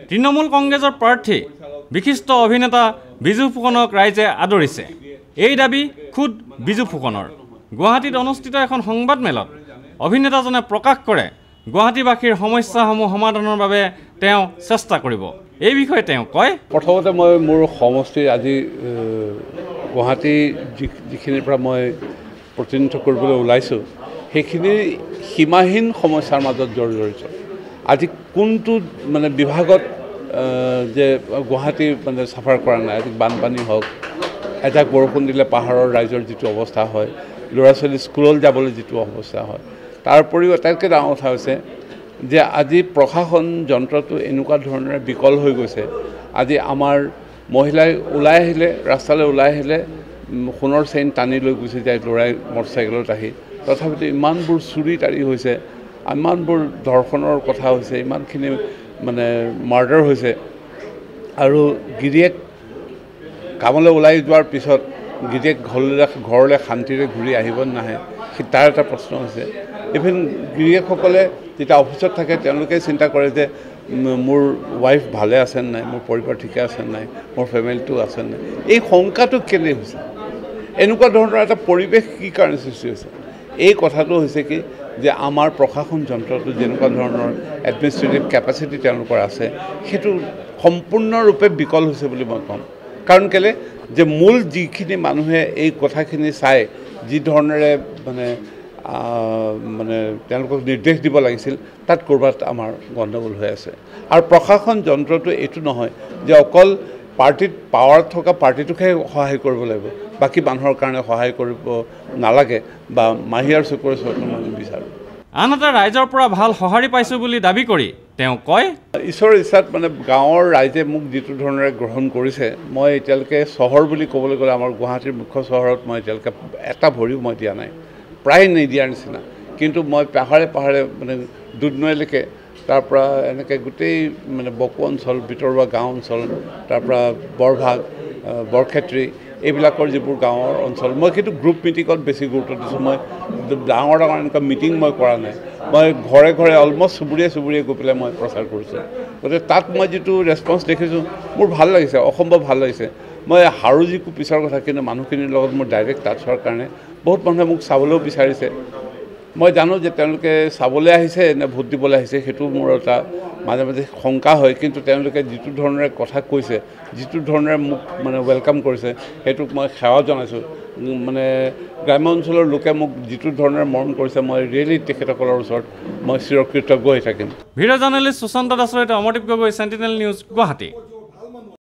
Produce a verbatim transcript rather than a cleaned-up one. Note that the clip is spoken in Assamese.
তৃণমূল কংগ্ৰেছৰ প্ৰাৰ্থী বিশিষ্ট অভিনেতা বিজু ফুকনক ৰাইজে আদৰিছে। এই দাবী খুদ বিজু ফুকনৰ। গুৱাহাটীত অনুষ্ঠিত এখন সংবাদমেলত অভিনেতাজনে প্ৰকাশ কৰে গুৱাহাটীবাসীৰ সমস্যাসমূহ সমাধানৰ বাবে তেওঁ চেষ্টা কৰিব। এই বিষয়ে তেওঁ কয়, প্ৰথমতে মই মোৰ সমষ্টিৰ আজি গুৱাহাটী যিখিনিৰ পৰা মই প্ৰতিনিধিত্ব কৰিবলৈ ওলাইছোঁ সেইখিনি সীমাহীন সমস্যাৰ মাজত জড়িত। আজি কোনটো মানে বিভাগত যে গুৱাহাটী মানে চাফাৰ কৰা নাই, আজি বানপানী হওক, এজাক বৰষুণ দিলে পাহাৰৰ ৰাইজৰ যিটো অৱস্থা হয়, ল'ৰা ছোৱালী স্কুললৈ যাবলৈ যিটো অৱস্থা হয়, তাৰ উপৰিও আটাইতকৈ ডাঙৰ কথা হৈছে যে আজি প্ৰশাসন যন্ত্ৰটো এনেকুৱা ধৰণেৰে বিকল হৈ গৈছে। আজি আমাৰ মহিলাই ওলাই আহিলে, ৰাস্তালৈ ওলাই আহিলে সোণৰ চেইন টানি লৈ গুচি যায় ল'ৰাই মটৰচাইকেলত আহি। তথাপিতো ইমানবোৰ চুৰি তাৰি হৈছে, ইমানবোৰ ধৰ্ষণৰ কথা হৈছে, ইমানখিনি মানে মাৰ্ডাৰ হৈছে। আৰু গিৰিয়েক কামলৈ ওলাই যোৱাৰ পিছত গিৰিয়েক ঘৰলৈ ঘৰলৈ শান্তিৰে ঘূৰি আহিব নাহে, তাৰ এটা প্ৰশ্ন হৈছে। ইভেন গিৰিয়েকসকলে যেতিয়া অফিচত থাকে তেওঁলোকে চিন্তা কৰে যে মোৰ ৱাইফ ভালে আছে নাই, মোৰ পৰিবাৰ ঠিকে আছে নাই, মোৰ ফেমিলিটো আছে নাই। এই শংকাটো কেনে হৈছে? এনেকুৱা ধৰণৰ এটা পৰিৱেশ কি কাৰণে সৃষ্টি হৈছে? এই কথাটো হৈছে কি যে আমাৰ প্ৰশাসন যন্ত্ৰটো যেনেকুৱা ধৰণৰ এডমিনিষ্ট্ৰেটিভ কেপাচিটি তেওঁলোকৰ আছে সেইটো সম্পূৰ্ণৰূপে বিকল হৈছে বুলি মই ক'ম। কাৰণ কেলৈ যে মূল যিখিনি মানুহে এই কথাখিনি চাই যি ধৰণেৰে মানে মানে তেওঁলোকক নিৰ্দেশ দিব লাগিছিল তাত ক'ৰবাত আমাৰ গণ্ডগোল হৈ আছে। আৰু প্ৰশাসন যন্ত্ৰটো এইটো নহয় যে অকল পাৰ্টিত পাৱাৰত থকা পাৰ্টিটোকহে সহায় কৰিব লাগিব, বাকী মানুহৰ কাৰণে সহায় কৰিব নালাগে বা মাহিয়াৰ চকুৰ ওচৰত মই বিচাৰোঁ। আনহাতে ৰাইজৰ পৰা ভাল সঁহাৰি পাইছোঁ বুলি দাবী কৰি তেওঁ কয়, ঈশ্বৰৰ ইচ্ছাত মানে গাঁৱৰ ৰাইজে মোক যিটো ধৰণেৰে গ্ৰহণ কৰিছে, মই এতিয়ালৈকে চহৰ বুলি ক'বলৈ গ'লে আমাৰ গুৱাহাটীৰ মুখ্য চহৰত মই এতিয়ালৈকে এটা ভৰিও মই দিয়া নাই, প্ৰায় নিদিয়াৰ নিচিনা। কিন্তু মই পাহাৰে পাহাৰে মানে দুধনৈলৈকে, তাৰপৰা এনেকৈ গোটেই মানে বকো অঞ্চল, ভিতৰুৱা গাঁও অঞ্চল, তাৰপৰা বৰভাগ, বৰক্ষেত্ৰী, এইবিলাকৰ যিবোৰ গাঁৱৰ অঞ্চল, মই কিন্তু গ্ৰুপ মিটিঙত বেছি গুৰুত্ব দিছোঁ। মই ডাঙৰ ডাঙৰ এনেকুৱা মিটিং মই কৰা নাই। মই ঘৰে ঘৰে অলমষ্ট চুবুৰীয়ে চুবুৰীয়ে গৈ পেলাই মই প্ৰচাৰ কৰিছোঁ। গতিকে তাত মই যিটো ৰেছপন্স দেখিছোঁ মোৰ ভাল লাগিছে, অসম্ভৱ ভাল লাগিছে। মই হাৰো যিকো পিছৰ কথা, কিন্তু মানুহখিনিৰ লগত মোৰ ডাইৰেক্ট টাচৰ কাৰণে বহুত মানুহে মোক চাবলৈও বিচাৰিছে। মই জানো যে তেওঁলোকে চাবলৈ আহিছে নে ভোট দিবলৈ আহিছে, সেইটো মোৰ এটা মাজে মাজে শংকা হয়। কিন্তু তেওঁলোকে যিটো ধৰণেৰে কথা কৈছে, যিটো ধৰণেৰে মোক মানে ৱেলকাম কৰিছে, সেইটোক মই সেৱা জনাইছোঁ। মানে গ্ৰাম্য অঞ্চলৰ লোকে মোক যিটো ধৰণেৰে মৰম কৰিছে, মই ৰিয়েলি তেখেতসকলৰ ওচৰত মই চিৰকৃতজ্ঞ হৈ থাকিম। ভিডিঅ' জাৰ্নেলিষ্ট সুশান্ত দাসৰ সৈতে অমৰদীপ গগৈ, চেণ্টিনেল নিউজ, গুৱাহাটী।